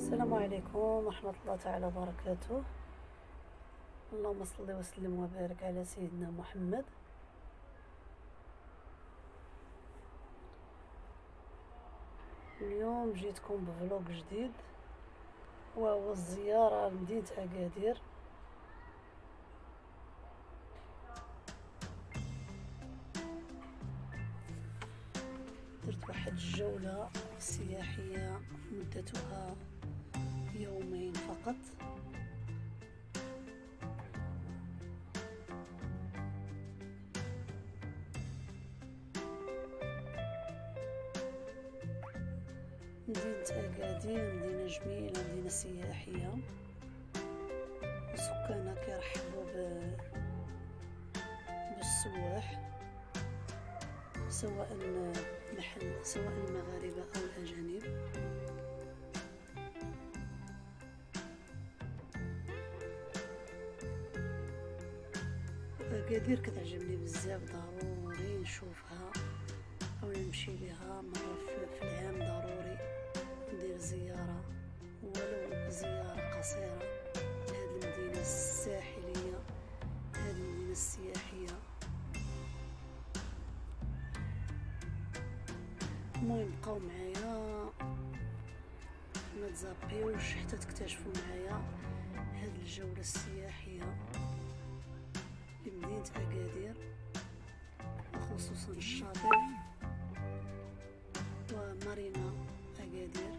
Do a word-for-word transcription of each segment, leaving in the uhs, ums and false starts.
السلام عليكم ورحمة الله تعالى وبركاته. اللهم صل وسلم وبارك على سيدنا محمد. اليوم جيتكم بفلوق جديد وهو الزيارة لمدينة أكادير. درت واحد الجولة سياحية مدتها يومين فقط. مدينة أكادير مدينة جميلة، مدينة سياحية، وسكانها كيرحبوا بالسواح سواء محل سواء المغاربة أو الأجانب. أكادير كتعجبني بزاف، ضروري نشوفها أو نمشي بها مرة في العام، ضروري ندير زيارة ولو زيارة قصيرة لهذه المدينة الساحلية، هذه المدينة السياحية. المهم بقاو معايا، ما تزابيوش حتى تكتشفوا معايا هذه الجولة السياحية لمدينة أكادير، خصوصا الشاطئ ومارينا أكادير.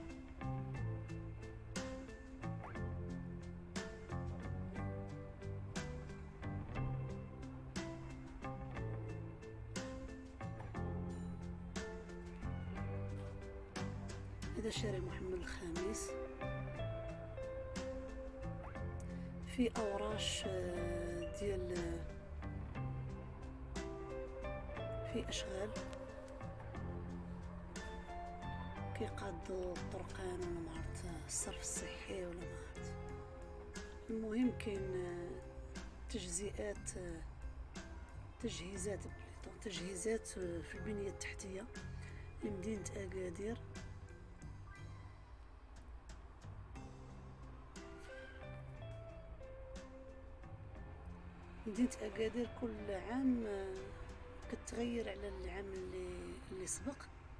هذا شارع محمد الخامس، في أوراش ديال في أشغال كيقادوا الطرقان ولا معرفت الصرف الصحي ولا معرفت. المهم كاين تجزئات تجهيزات بليطو تجهيزات في البنية التحتية لمدينة أكادير. مدينة أكادير كل عام كتغير على العام اللي اللي سبق،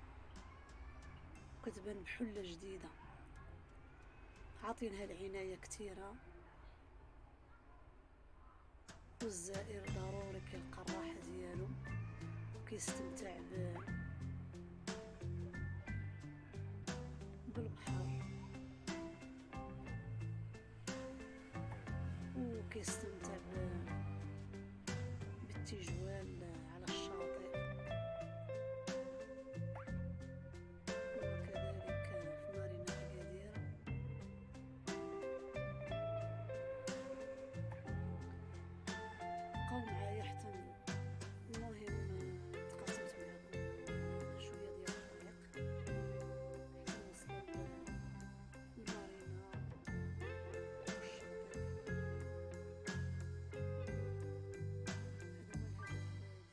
وكتبان بحلة جديدة، عاطينها العناية كثيرة، والزائر ضروري كيلقى الراحة ديالو وكيستمتع ب بالبحر وكيستمتع ب بالتجوال على الشاطئ، وكذلك في مارينا أكادير. بقاو معايا حتى المهم تقاسمت معكم شوية ديال الطريق حتى نوصلوا لمارينا والشاطئ. هذا هو الهدف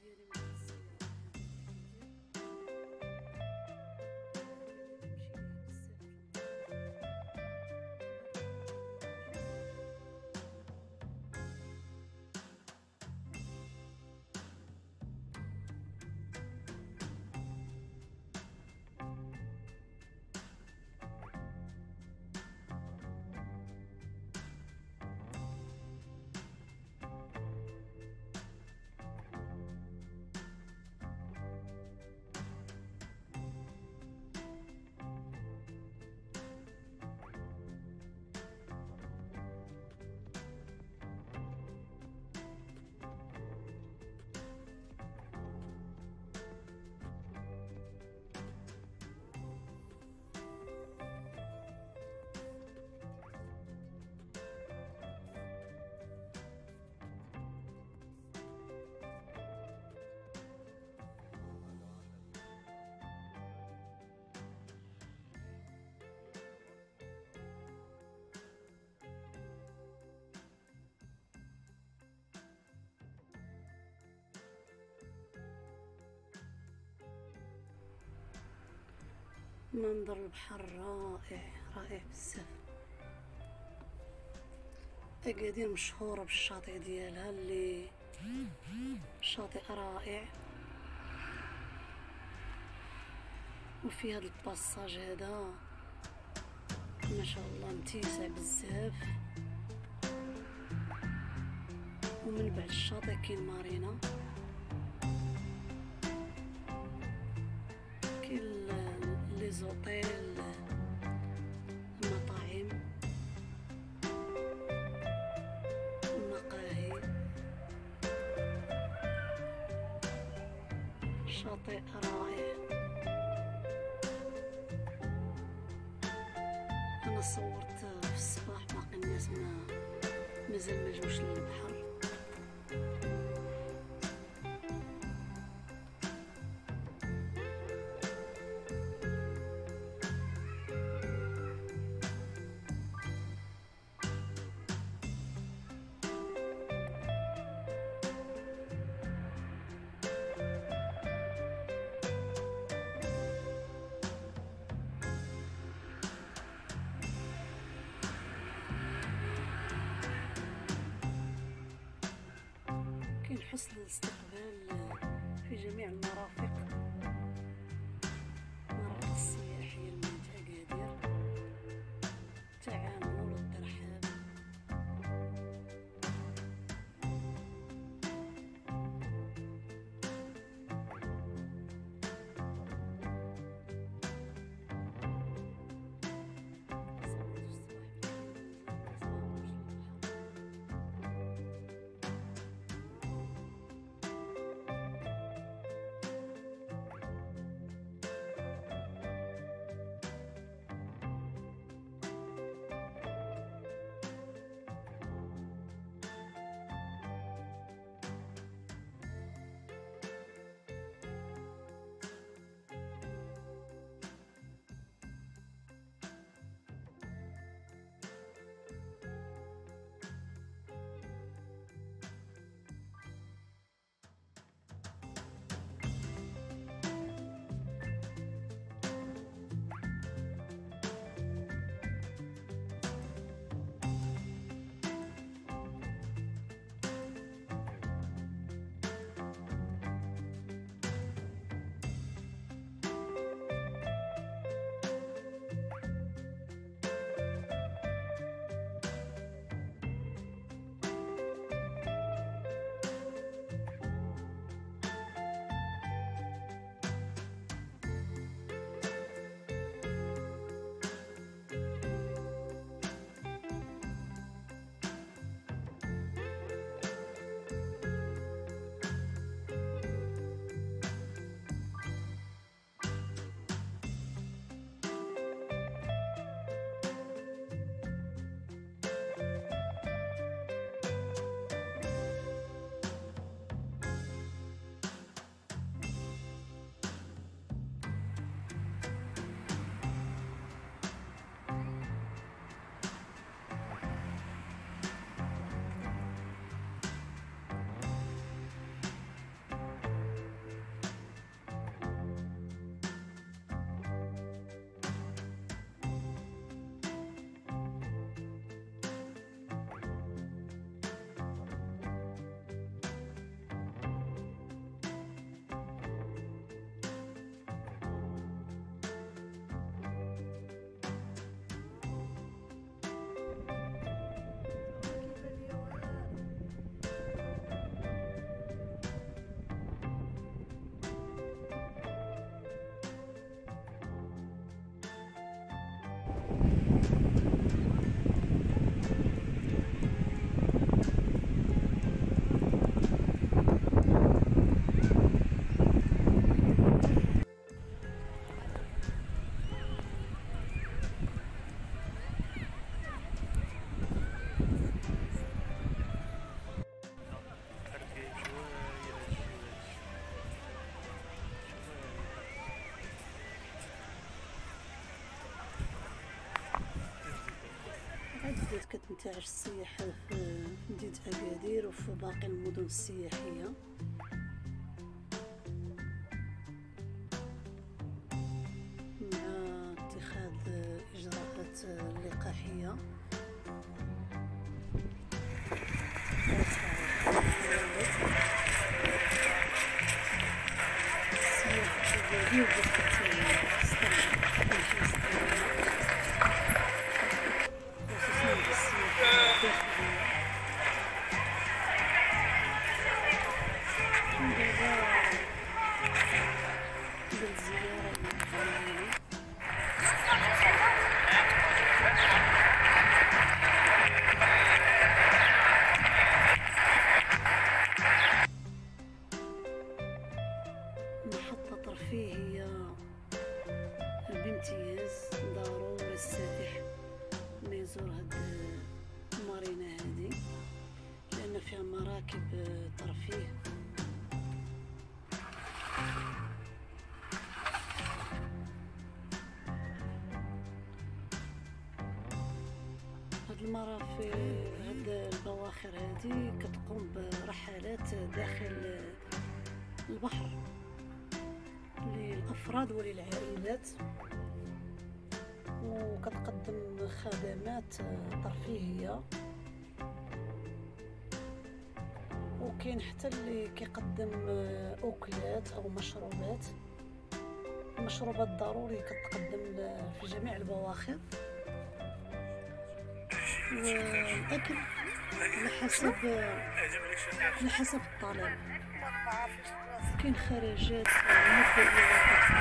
منظر البحر رائع رائع بزاف. أكادير مشهورة بالشاطئ ديالها اللي شاطئ رائع، وفي هذا الباساج هذا ما شاء الله متيسع بزاف. ومن بعد الشاطئ كاين مارينا، كاين لي زوطيل، المطاعم، المقاهي. شاطئ رائع. انا صورت في الصباح، باقي الناس ما مازال ما جوش للبحر. كاين حسن الاستقبال في جميع المرافق، المرافق السياحية لمدينة أكادير. التعامل والترحاب. بدات كتنتعش السياحة في مدينة أكادير وفي باقي المدن السياحية. مع اللقاحية. محطة ترفيهية بامتياز، ضروري السائح ما يزور هاد المارينا هادي لأن فيها مراكب ترفيه. هاد المرافق هاد البواخر هادي كتقوم برحلات داخل البحر للأفراد وللعائلات، وكتقدم خدمات ترفيهية، وكاين حتى اللي كيقدم أكلات أو مشروبات. المشروبات ضروري كتقدم في جميع البواخر، والأكل على حسب على حسب الطلب. كاين خرجات مدة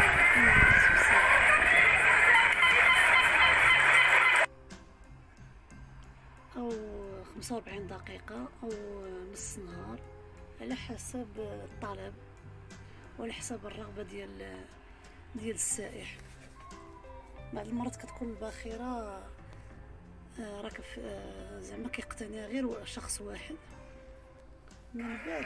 أو خمسة وأربعين دقيقة أو نص نهار على حسب الطلب وعلى حسب الرغبة ديال ديال السائح. بعض المرات كتكون الباخرة راك زعما كيقتنيها غير شخص واحد، من بعد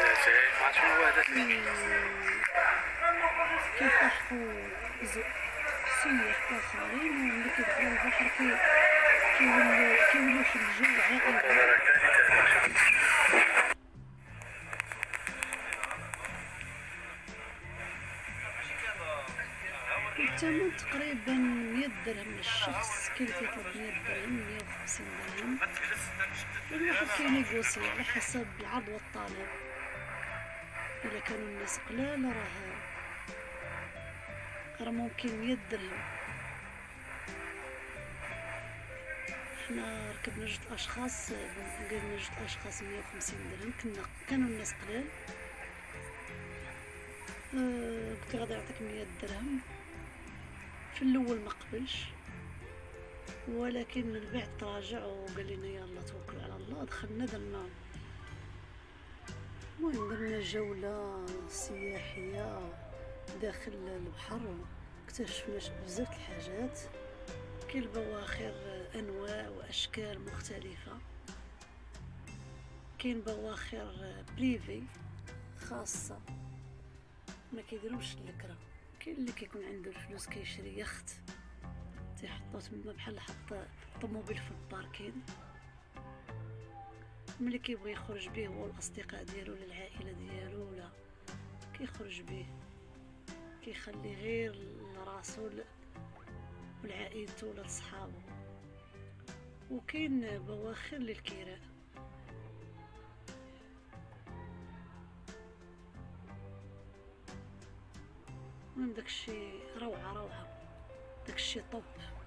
كيلتحقوا سياح آخرين، وملي كيدخلوا البحر كيولوا كيولوا واحد الجو عائلي. الثمن تقريبا مية درهم للشخص، كاين كيطلب مية درهم مية وخمسين درهم، الواحد كينيغوسي على حسب العرض والطلب. الا كانوا الناس قلال راه راه ممكن مية درهم. حنا ركبنا جوج اشخاص، قلنا جوج اشخاص مية وخمسين درهم، كنا كانوا الناس قلال. أه قلت غادي نعطيك مية درهم. في الاول ما قبلش، ولكن من بعد تراجع وقال لنا يلا توكلوا على الله. دخلنا درنا المهم درنا جولة سياحية داخل البحر، اكتشفنا بزاف الحاجات. كاين البواخر انواع واشكال مختلفة، كاين بواخر بريفي خاصة ما كيديروش الكرا، كاين اللي كيكون عنده الفلوس كيشري يخت تيحطو تما بحال حط الطوموبيل في الباركين، ملي كيبغي يخرج به هو الاصدقاء ديالو ولا العائله ديالو ولا كيخرج به، كيخلي غير لراسو ولعائلته ولا لصحابو. وكاين بواخر للكراء. المهم داكشي روعه روعه، داكشي طوب.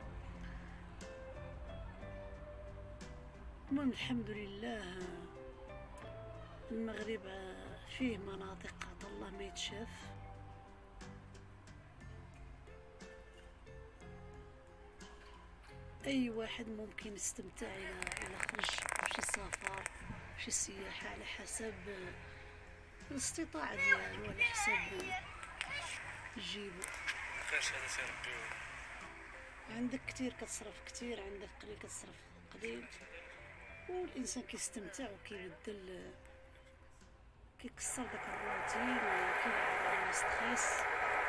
المهم الحمد لله المغرب فيه مناطق عطا الله ما يتشاف. اي واحد ممكن يستمتع الى الى خرج شي سفر شي سياحه على حسب الاستطاعه ديالو، على حسب جيبو. كاش هذا سيربيو، عندك كتير كتصرف كتير، عندك قليل كتصرف قليل، والانسان كيستمتع وكيبدل كيكسر داك الروتين وكيبعد على الستريس.